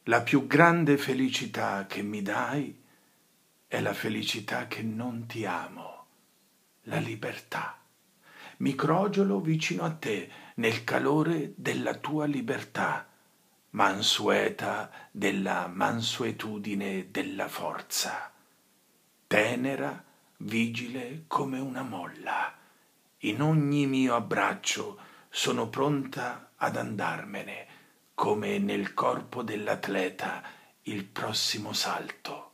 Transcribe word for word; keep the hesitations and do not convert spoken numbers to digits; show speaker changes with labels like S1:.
S1: La più grande felicità che mi dai è la felicità che non ti amo, la libertà. Mi crogiolo vicino a te nel calore della tua libertà, mansueta della mansuetudine della forza, tenera, vigile come una molla. In ogni mio abbraccio sono pronta ad andarmene, come nel corpo dell'atleta il prossimo salto.